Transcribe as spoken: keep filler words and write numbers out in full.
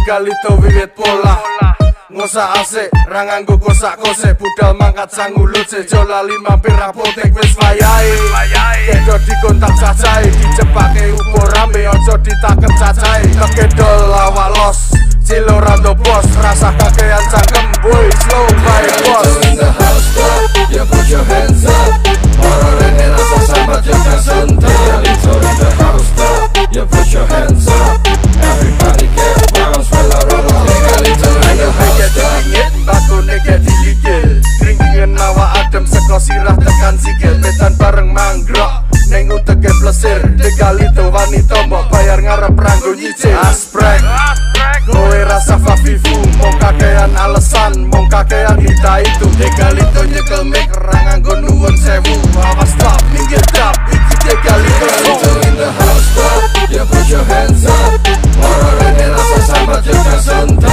Degalito wiwit pola ngosak asik, ra nganggo kosak kose. Budal mangkat sang ulut sejo lali mampir apotek wis wayahe. Kedo dikontak cacahe, dicepake ukur rame ojo ditaket cacahe. Kekedol awak los, cilo rando bos, rasa kakean cangkem boy slow my boss. In the house club, you put your hands up. Horror ini rasa sambat yang kasunta. Degalito in the house club, you put your hands up. Everybody get bounce while I roll on. Degalito in the house club. Bakone kayak diligil, kringin awak adem seko sirah tekan sikil. Betan bareng manggrok, neng uteke plesir. Degalito wanita mbok bayar ngarep ranggo nyicil. Asprek, kowe rasa fafifu, mong kakean alasan, mong kakean hita itu. Degalito nyekel mic, ra nganggo nuwun sewu. Awas stop, minggir drop, iki Degalito. Degalito in the house club, you put your hands up. Horror ini rasa sambat yang kasunta.